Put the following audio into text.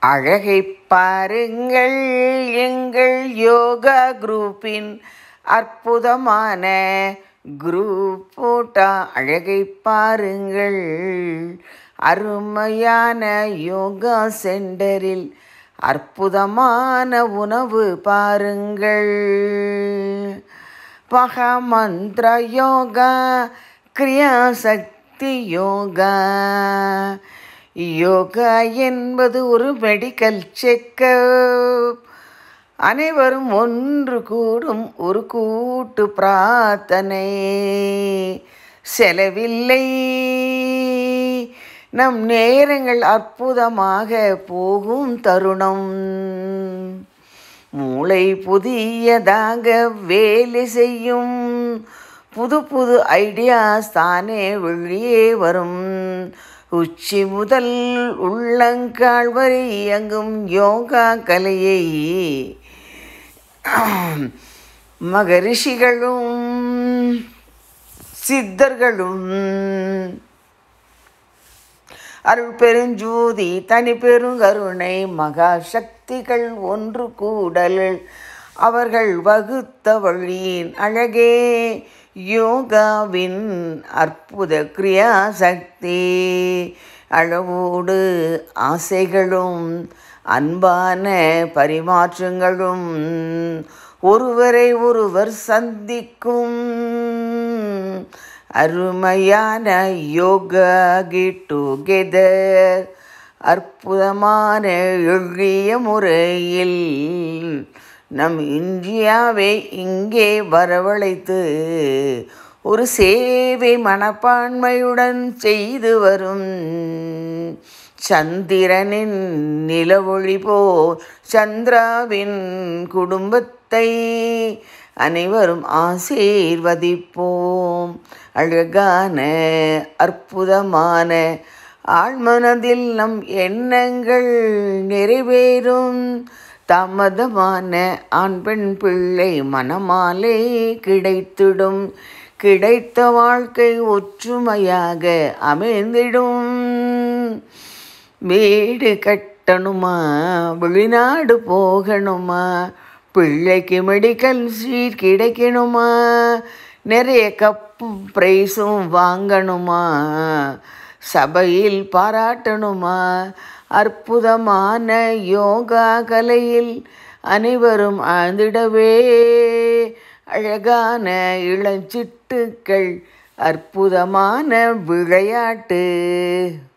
அழகை பாருங்கள், எங்கள் யோகா குரூப்பின் அற்புதமான குரூப் போட்டா. அழகை பாருங்கள், அருமையான யோகா சென்டரில் அற்புதமான உணவு பாருங்கள். மகாமந்திர யோகா, கிரியாசக்தி யோகா. யோகா என்பது ஒரு மெடிக்கல் செக்கப். அனைவரும் ஒன்று கூடும் ஒரு கூட்டு பிரார்த்தனை. செலவில்லை, நம் நேரங்கள் அற்புதமாக போகும் தருணம். மூளை புதியதாக வேலை செய்யும். புது புது ஐடியாஸ் தானே வெளியே வரும். உச்சி முதல் உள்ளங்கால் வரை இயங்கும் யோகா கலையை மகரிஷிகளும் சித்தர்களும் அருள் பெருஞ்சோதி தனி பெருங்கருணை மகா சக்திகள் ஒன்று கூடல் அவர்கள் வகுத்த வழியின் அழகே யோகாவின் அற்புத கிரியாசக்தி. அளவோடு ஆசைகளும் அன்பான பரிமாற்றங்களும் ஒருவரை ஒருவர் சந்திக்கும் அருமையான யோகா கெட் டுகெதர். அற்புதமான எளிய முறையில் நம் இந்தியாவை இங்கே வரவழைத்து ஒரு சேவை மனப்பான்மையுடன் செய்து வரும் சந்திரனின் நிலவொளி போல் சந்திராவின் குடும்பத்தை அனைவரும் ஆசீர்வதிப்போம். அழகான அற்புதமான ஆழ்மனதில் நம் எண்ணங்கள் நிறைவேறும். தாமதமான ஆண் பெண் பிள்ளை மனமாலே கிடைத்திடும். கிடைத்த வாழ்க்கை ஒற்றுமையாக அமைந்திடும். வீடு கட்டணுமா, வெளிநாடு போகணுமா, பிள்ளைக்கு மெடிக்கல் சீட் கிடைக்கணுமா, நிறைய கப்பும் ப்ரைஸும் வாங்கணுமா, சபையில் பாராட்டணுமா, அற்புதமான யோகா கலையில் அனைவரும் ஆழ்ந்திடவே அழகான இளஞ்சிட்டுக்கள் அற்புதமான விளையாட்டு.